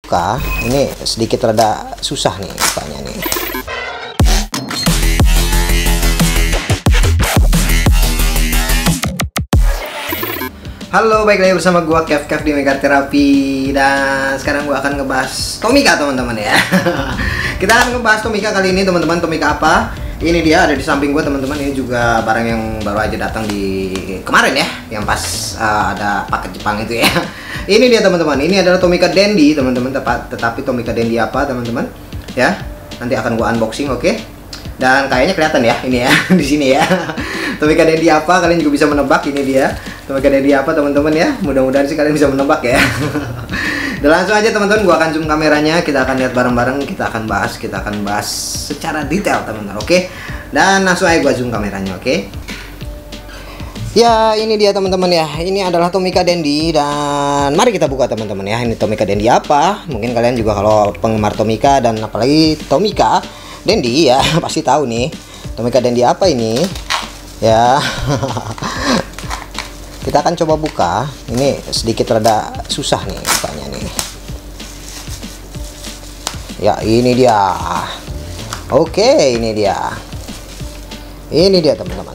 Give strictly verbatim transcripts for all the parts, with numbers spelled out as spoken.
buka. Ini sedikit rada susah nih bukanya nih. Halo, baik lagi bersama gua Kev Kev di Mega Terapi, dan sekarang gua akan ngebahas Tomica teman-teman ya. Kita akan ngebahas Tomica kali ini teman-teman. Tomica apa? Ini dia ada di samping gua teman-teman. Ini juga barang yang baru aja datang di kemarin ya, yang pas uh, ada paket Jepang itu ya. Ini dia teman-teman. Ini adalah Tomica Dendy teman-teman. Tetapi Tomica Dendy apa teman-teman? Ya, nanti akan gua unboxing, oke? Okay? Dan kayaknya kelihatan ya ini ya di sini ya. Tomica Dendy apa? Kalian juga bisa menebak. Ini dia Tomica Dendy apa teman-teman ya. Mudah-mudahan sih kalian bisa menebak ya. Dan langsung aja teman-teman, gua akan zoom kameranya. Kita akan lihat bareng-bareng. Kita akan bahas. Kita akan bahas secara detail teman-teman. Oke. Dan langsung aja gua zoom kameranya. Oke. Ya, ini dia teman-teman ya. Ini adalah Tomica Dendy, dan mari kita buka teman-teman ya. Ini Tomica Dendy apa? Mungkin kalian juga kalau penggemar Tomica dan apalagi Tomica Dendy ya pasti tahu nih Tomica Dendy apa ini ya. Kita akan coba buka. Ini sedikit rada susah nih bukanya nih ya. Ini dia. Oke, ini dia. Ini dia teman-teman.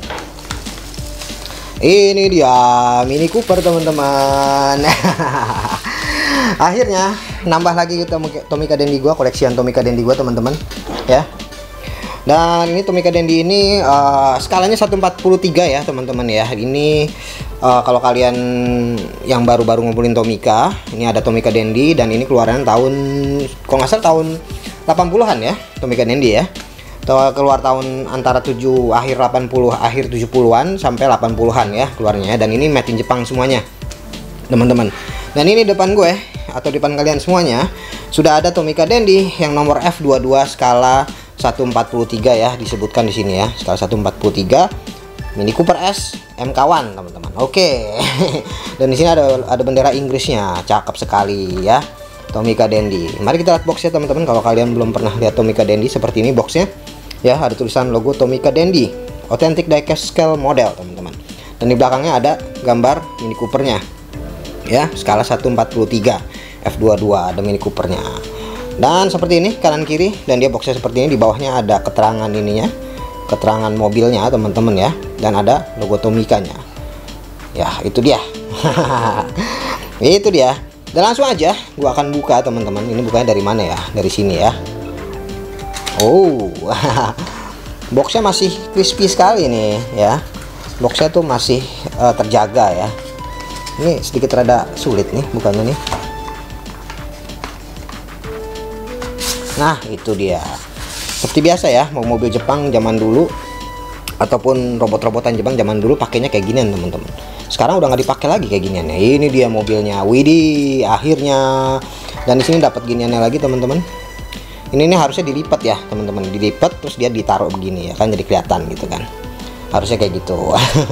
Ini dia Mini Cooper teman-teman. Akhirnya nambah lagi Tomica Dendy gua, koleksian Tomica Dendy gua teman-teman ya. Dan ini Tomica Dendy ini uh, skalanya seratus empat puluh tiga ya teman-teman ya. Ini uh, kalau kalian yang baru-baru ngumpulin Tomica, ini ada Tomica Dendy, dan ini keluaran tahun kalau nggak salah tahun delapan puluhan ya, Tomica Dendy ya. Keluar tahun antara tujuh akhir delapan puluh akhir tujuh puluhan sampai delapan puluhan ya keluarnya, dan ini made in Jepang semuanya teman-teman. Dan ini depan gue atau depan kalian semuanya sudah ada Tomica Dendy yang nomor F dua puluh dua skala seratus empat puluh tiga ya, disebutkan di sini ya, skala seratus empat puluh tiga Mini Cooper S M K satu teman-teman. Oke. Dan di sini ada ada bendera Inggrisnya, cakep sekali ya. Tomica Dendy. Mari kita lihat boxnya teman-teman. Kalau kalian belum pernah lihat Tomica Dendy, seperti ini boxnya ya, ada tulisan logo Tomica Dendy Authentic Diecast Scale Model teman-teman. Dan di belakangnya ada gambar Mini Coopernya ya, skala seratus empat puluh tiga F dua puluh dua, ada Mini Coopernya. Dan seperti ini kanan kiri, dan dia boxnya seperti ini. Di bawahnya ada keterangan ininya, keterangan mobilnya teman-teman ya, dan ada logo Tomicanya ya. Itu dia. Itu dia. Dan langsung aja gua akan buka teman-teman. Ini bukanya dari mana ya? Dari sini ya. Oh. Boxnya masih crispy sekali nih ya. Boxnya tuh masih uh, terjaga ya. Ini sedikit rada sulit nih bukannya nih. Nah, itu dia. Seperti biasa ya, mau mobil Jepang zaman dulu ataupun robot-robotan Jepang zaman dulu pakainya kayak ginian teman-teman. Sekarang udah nggak dipakai lagi kayak ginian ya. Ini dia mobilnya. Widih, akhirnya. Dan di sini dapat giniannya lagi teman-teman. Ini ini harusnya dilipat ya teman-teman. Dilipat terus dia ditaruh begini ya kan, jadi kelihatan gitu kan. Harusnya kayak gitu.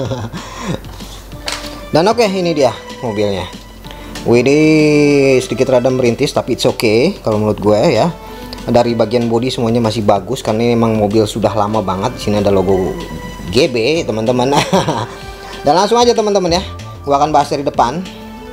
Dan oke, ini dia mobilnya. Widih, sedikit rada merintis tapi it's okay kalau menurut gue ya. Dari bagian bodi semuanya masih bagus karena ini memang mobil sudah lama banget. Di sini ada logo G B teman-teman. Dan langsung aja teman-teman ya, gua akan bahas dari depan.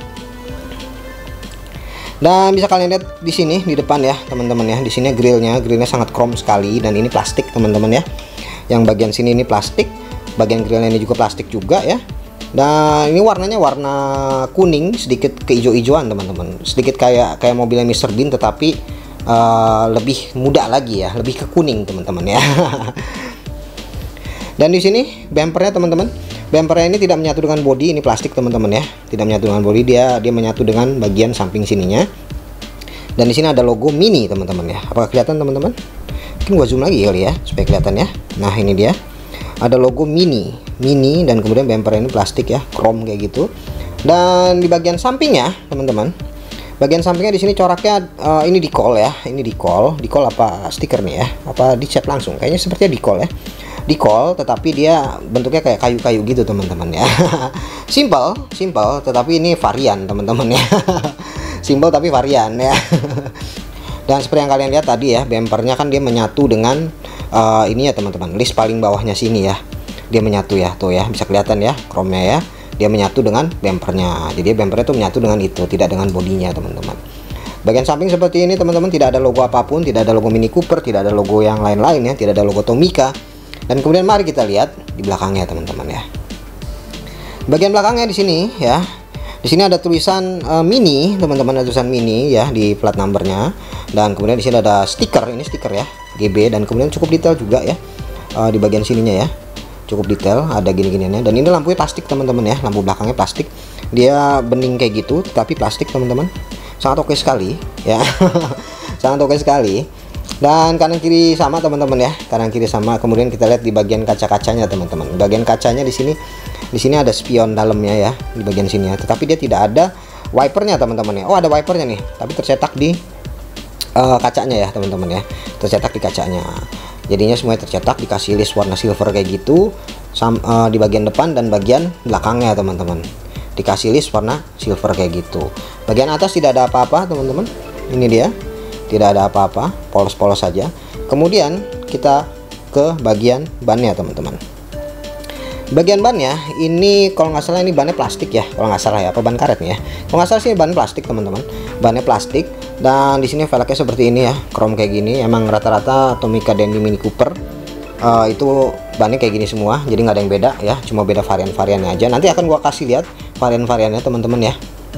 Dan bisa kalian lihat di sini di depan ya teman-teman ya. Di sini grillnya, grillnya sangat chrome sekali, dan ini plastik teman-teman ya. Yang bagian sini ini plastik, bagian grillnya ini juga plastik juga ya. Dan ini warnanya warna kuning sedikit keijo-ijoan teman-teman. Sedikit kayak kayak mobilnya Mister Bean, tetapi Uh, lebih muda lagi ya, lebih ke kuning teman-teman ya. Dan di sini bumpernya teman-teman, bumpernya ini tidak menyatu dengan bodi, ini plastik teman-teman ya, tidak menyatu dengan bodi, dia dia menyatu dengan bagian samping sininya. Dan di sini ada logo Mini teman-teman ya. Apakah kelihatan teman-teman? Mungkin gua zoom lagi kali ya supaya kelihatan ya. Nah, ini dia, ada logo Mini, Mini, dan kemudian bumpernya ini plastik ya, chrome kayak gitu. Dan di bagian sampingnya teman-teman, bagian sampingnya di sini coraknya uh, ini di-call ya, ini di-call, di-call apa stiker nih ya, apa dicat langsung, kayaknya sepertinya di-call ya, di-call, tetapi dia bentuknya kayak kayu-kayu gitu teman-teman ya. Simple, simple, tetapi ini varian teman-teman ya. Simple tapi varian ya. Dan seperti yang kalian lihat tadi ya, bumpernya kan dia menyatu dengan uh, ini ya teman-teman, list paling bawahnya sini ya, dia menyatu ya, tuh ya, bisa kelihatan ya, chrome-nya ya. Dia menyatu dengan bumpernya, jadi bumpernya tuh menyatu dengan itu, tidak dengan bodinya teman-teman. Bagian samping seperti ini teman-teman, tidak ada logo apapun, tidak ada logo Mini Cooper, tidak ada logo yang lain-lain ya, tidak ada logo Tomica. Dan kemudian mari kita lihat di belakangnya teman-teman ya. Bagian belakangnya di sini ya. Di sini ada tulisan uh, Mini, teman-teman, ada tulisan Mini ya di plat numbernya. Dan kemudian di sini ada stiker, ini stiker ya, G B, dan kemudian cukup detail juga ya. Uh, di bagian sininya ya. Cukup detail, ada gini-giniannya. Dan ini lampunya plastik teman-teman ya, lampu belakangnya plastik. Dia bening kayak gitu, tetapi plastik teman-teman. Sangat oke sekali ya. Sangat oke sekali. Dan kanan kiri sama teman-teman ya, kanan kiri sama. Kemudian kita lihat di bagian kaca-kacanya teman-teman. Bagian kacanya di sini, di sini ada spion dalamnya ya, di bagian sini ya. Tetapi dia tidak ada wipernya teman-teman ya. Oh, ada wipernya nih, tapi tercetak di uh, kacanya ya teman-teman ya. Tercetak di kacanya. Jadinya semuanya tercetak, dikasih list warna silver kayak gitu. Sam, uh, di bagian depan dan bagian belakangnya teman-teman. Dikasih list warna silver kayak gitu. Bagian atas tidak ada apa-apa teman-teman. Ini dia, tidak ada apa-apa, polos-polos saja. Kemudian kita ke bagian bannya teman-teman. Bagian bannya ini kalau nggak salah ini bannya plastik ya, kalau nggak salah ya, apa ban karet nih ya. Kalau nggak salah sih ban plastik teman-teman. Bannya plastik dan di sini velgnya seperti ini ya, chrome kayak gini. Emang rata-rata Tomica Dandy Mini Cooper uh, itu bannya kayak gini semua, jadi nggak ada yang beda ya, cuma beda varian-variannya aja. Nanti akan gua kasih lihat varian-variannya teman-teman ya.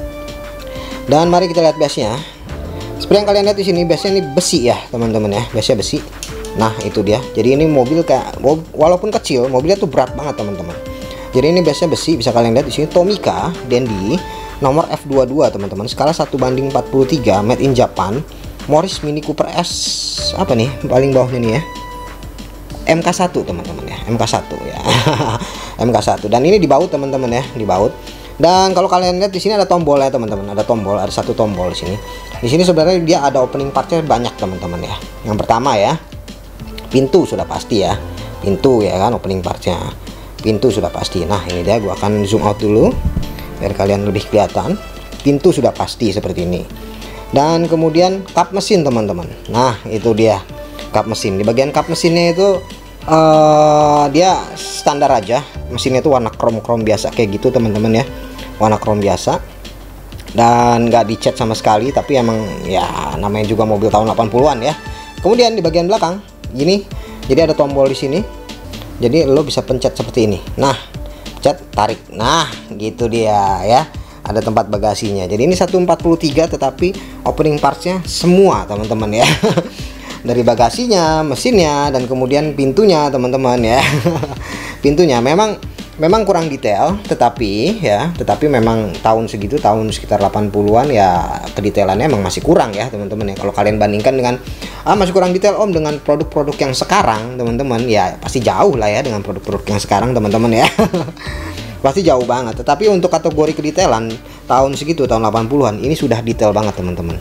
Dan mari kita lihat base-nya. Seperti yang kalian lihat di sini, base-nya ini besi ya teman-teman ya, base-nya besi. Nah itu dia, jadi ini mobil kayak walaupun kecil, mobilnya tuh berat banget teman-teman. Jadi ini base-nya besi, bisa kalian lihat di sini Tomica Dandy nomor F dua puluh dua teman-teman, skala satu banding empat puluh tiga, made in Japan. Morris Mini Cooper S apa nih paling bawahnya nih ya, M K satu teman-teman ya, M K satu ya. M K satu, dan ini di baut teman-teman ya, di baut. Dan kalau kalian lihat di sini ada tombol ya teman-teman, ada tombol, ada satu tombol di sini. Di sini sebenarnya dia ada opening partnya banyak teman-teman ya. Yang pertama ya, pintu sudah pasti ya, pintu ya kan, opening partnya, pintu sudah pasti. Nah ini dia, gua akan zoom out dulu biar kalian lebih kelihatan. Pintu sudah pasti seperti ini. Dan kemudian kap mesin teman-teman. Nah itu dia kap mesin. Di bagian kap mesinnya itu uh, dia standar aja, mesinnya itu warna chrome-chrome biasa kayak gitu teman-teman ya, warna chrome biasa. Dan nggak dicat sama sekali, tapi emang ya namanya juga mobil tahun delapan puluhan ya. Kemudian di bagian belakang gini, jadi ada tombol di sini, jadi lo bisa pencet seperti ini. Nah pencet, tarik, nah gitu dia ya, ada tempat bagasinya. Jadi ini seratus empat puluh tiga, tetapi opening partsnya semua teman-teman ya. Dari bagasinya, mesinnya, dan kemudian pintunya teman-teman ya. Pintunya memang memang kurang detail, tetapi ya, tetapi memang tahun segitu, tahun sekitar delapan puluhan ya, kedetailannya emang masih kurang ya teman-teman ya. Kalau kalian bandingkan dengan ah masih kurang detail om dengan produk-produk yang sekarang teman-teman ya, pasti jauh lah ya dengan produk-produk yang sekarang teman-teman ya. Pasti jauh banget. Tetapi untuk kategori kedetailan tahun segitu, tahun delapan puluhan, ini sudah detail banget teman-teman.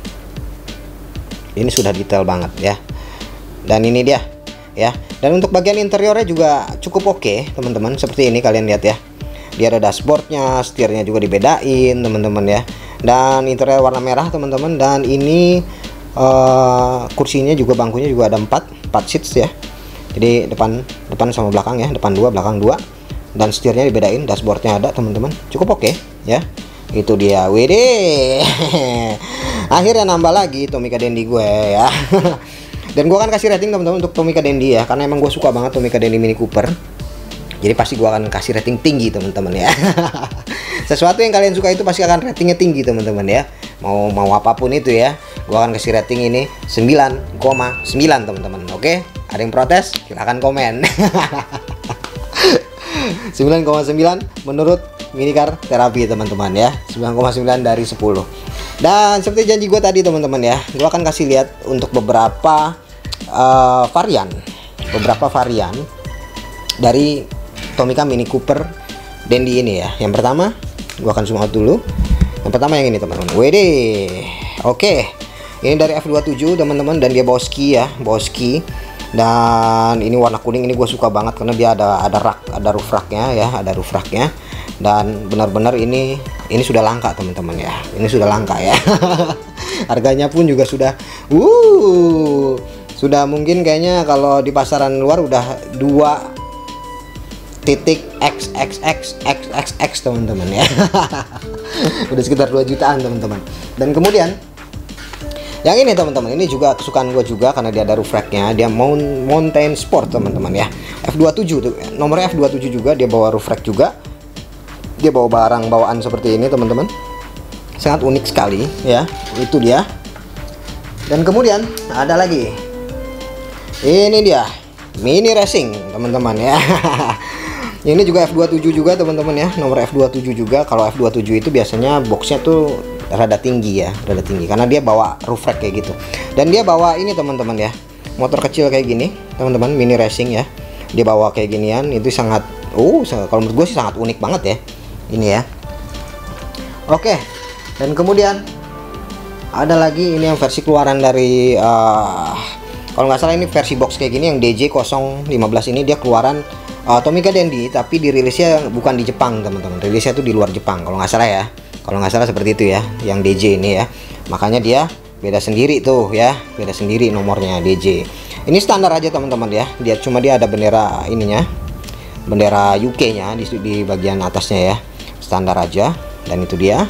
Ini sudah detail banget ya. Dan ini dia ya. Dan untuk bagian interiornya juga cukup oke teman-teman, seperti ini kalian lihat ya. Dia ada dashboardnya, setirnya juga dibedain teman-teman ya. Dan interior warna merah teman-teman. Dan ini uh, kursinya juga, bangkunya juga ada empat empat seats ya. Jadi depan depan sama belakang ya, depan dua belakang dua. Dan setirnya dibedain, dashboardnya ada teman-teman, cukup oke ya. Itu dia, wede. Akhirnya nambah lagi Tomica Dandy gue ya. Dan gue akan kasih rating teman-teman untuk Tomica Dandy ya, karena emang gue suka banget Tomica Dandy Mini Cooper. Jadi pasti gue akan kasih rating tinggi teman-teman ya. Sesuatu yang kalian suka itu pasti akan ratingnya tinggi teman-teman ya. Mau mau apapun itu ya, gue akan kasih rating ini sembilan koma sembilan teman-teman. Oke, ada yang protes? Silahkan komen. sembilan koma sembilan menurut Minicar Terapi teman-teman ya, sembilan koma sembilan dari sepuluh. Dan seperti janji gue tadi teman-teman ya, gue akan kasih lihat untuk beberapa uh, varian, beberapa varian dari Tomica Mini Cooper Dandy ini ya. Yang pertama, gue akan zoom out dulu. Yang pertama yang ini teman-teman. Wede, oke, ini dari F dua puluh tujuh teman-teman, dan dia bawa ski ya, bawa ski. Dan ini warna kuning, ini gue suka banget karena dia ada ada rak, ada roof racknya ya, ada roof racknya. Dan benar-benar ini ini sudah langka teman-teman ya, ini sudah langka ya. Harganya pun juga sudah uh sudah mungkin kayaknya kalau di pasaran luar udah dua titik x x x x x x teman-teman ya. Udah sekitar dua jutaan teman-teman. Dan kemudian Yang ini teman-teman, ini juga kesukaan gue juga karena dia ada roof rack-nya. Dia Mount Mountain Sport teman-teman ya. F dua puluh tujuh tuh, nomornya F dua puluh tujuh juga, dia bawa roof rack juga. Dia bawa barang bawaan seperti ini teman-teman. Sangat unik sekali ya. Itu dia. Dan kemudian ada lagi. Ini dia, Mini Racing teman-teman ya. Ini juga F dua puluh tujuh juga teman-teman ya. Nomor F dua puluh tujuh juga. Kalau F dua puluh tujuh itu biasanya boxnya tuh rada tinggi ya, rada tinggi karena dia bawa roof rack kayak gitu. Dan dia bawa ini teman-teman ya, motor kecil kayak gini teman-teman, Mini Racing ya. Dia bawa kayak ginian, itu sangat uh kalau menurut gue sih sangat unik banget ya ini ya. Oke, dan kemudian ada lagi ini yang versi keluaran dari uh, kalau nggak salah ini versi box kayak gini, yang D J nol lima belas ini dia keluaran uh, Tomica Dendy, tapi dirilisnya bukan di Jepang teman-teman, rilisnya tuh di luar Jepang kalau nggak salah ya. Kalau nggak salah seperti itu ya, yang D J ini ya. Makanya dia beda sendiri tuh ya, beda sendiri nomornya D J. Ini standar aja teman-teman ya. Dia cuma dia ada bendera ininya, bendera U K-nya di, di bagian atasnya ya. Standar aja. Dan itu dia.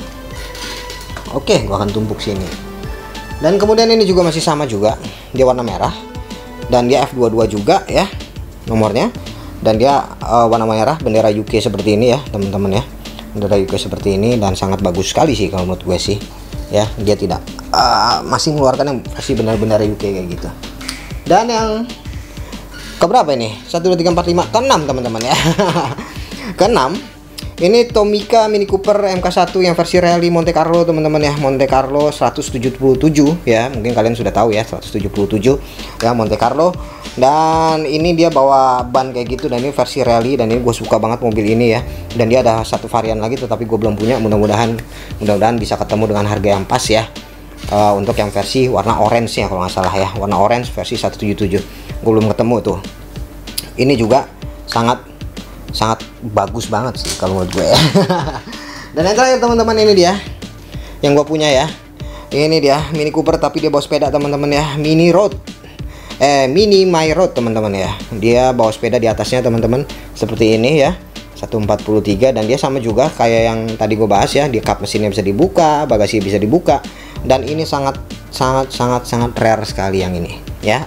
Oke, gua akan tumpuk sini. Dan kemudian ini juga masih sama juga. Dia warna merah. Dan dia F dua puluh dua juga ya nomornya. Dan dia uh, warna merah, bendera U K seperti ini ya teman-teman ya. Bendera U K seperti ini dan sangat bagus sekali sih kalau menurut gue sih ya. Dia tidak uh, masih mengeluarkan yang pasti benar-benar U K kayak gitu. Dan yang keberapa ini? satu dua tiga empat lima, keenam teman-teman ya. Keenam ini Tomica Mini Cooper M K satu yang versi rally Monte Carlo teman-teman ya. Monte Carlo seratus tujuh puluh tujuh ya, mungkin kalian sudah tahu ya, seratus tujuh puluh tujuh ya Monte Carlo. Dan ini dia bawa ban kayak gitu, dan ini versi rally, dan ini gue suka banget mobil ini ya. Dan dia ada satu varian lagi tetapi gue belum punya, mudah-mudahan mudah-mudahan bisa ketemu dengan harga yang pas ya. Uh, untuk yang versi warna orange ya kalau nggak salah ya, warna orange versi seratus tujuh puluh tujuh gue belum ketemu tuh. Ini juga sangat sangat bagus banget sih kalau menurut gue ya. Dan yang terakhir teman-teman, ini dia yang gue punya ya. Ini dia Mini Cooper tapi dia bawa sepeda teman-teman ya, Mini Road eh Mini My Road teman-teman ya. Dia bawa sepeda di atasnya teman-teman seperti ini ya, seratus empat puluh tiga. Dan dia sama juga kayak yang tadi gue bahas ya, di kap mesinnya bisa dibuka, bagasi bisa dibuka. Dan ini sangat sangat sangat sangat rare sekali yang ini ya.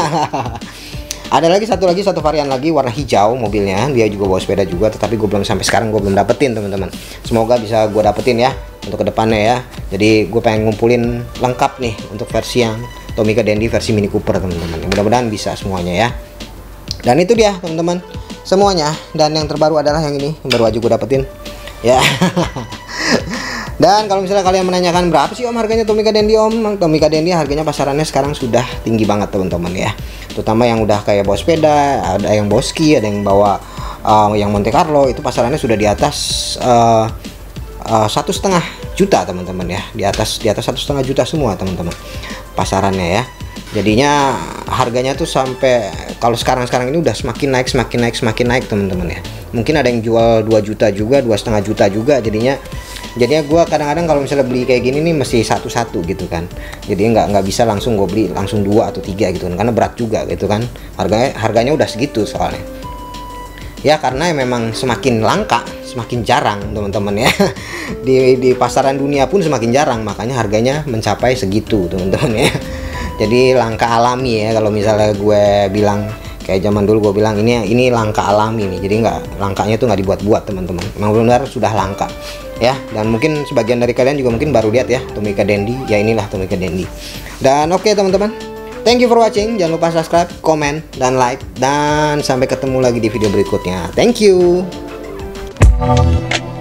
Ada lagi satu lagi satu varian lagi warna hijau mobilnya, dia juga bawa sepeda juga, tetapi gue belum sampai sekarang gue belum dapetin teman-teman. Semoga bisa gue dapetin ya untuk kedepannya ya. Jadi gue pengen ngumpulin lengkap nih untuk versi yang Tomica Dendy versi Mini Cooper teman-teman. Mudah-mudahan bisa semuanya ya. Dan itu dia teman-teman semuanya. Dan yang terbaru adalah yang ini, yang baru aja gue dapetin ya. Dan kalau misalnya kalian menanyakan berapa sih om harganya Tomica Dendy om, Tomica Dendy harganya pasarannya sekarang sudah tinggi banget teman-teman ya. Terutama yang udah kayak bawa sepeda, ada yang bawa ski, ada yang bawa uh, yang Monte Carlo, itu pasarannya sudah di atas uh, uh, satu setengah juta teman-teman ya, di atas di atas satu setengah juta semua teman-teman pasarannya ya. Jadinya harganya tuh sampai kalau sekarang-sekarang ini udah semakin naik, semakin naik, semakin naik teman-teman ya. Mungkin ada yang jual dua juta juga, dua setengah juta juga. Jadinya jadinya gue kadang-kadang kalau misalnya beli kayak gini nih mesti satu-satu gitu kan. Jadi nggak nggak bisa langsung gue beli langsung dua atau tiga gitu kan, karena berat juga gitu kan. Harganya harganya udah segitu soalnya. Ya karena memang semakin langka, semakin jarang teman-teman ya. Di di pasaran dunia pun semakin jarang, makanya harganya mencapai segitu teman-teman ya. Jadi langka alami ya, kalau misalnya gue bilang kayak zaman dulu gue bilang ini ini langka alami nih. Jadi nggak, langkanya tuh nggak dibuat-buat teman-teman, memang benar sudah langka ya. Dan mungkin sebagian dari kalian juga mungkin baru lihat ya Tomica Dendy, ya inilah Tomica Dendy. Dan oke okay, teman-teman, thank you for watching. Jangan lupa subscribe, komen, dan like. Dan sampai ketemu lagi di video berikutnya. Thank you.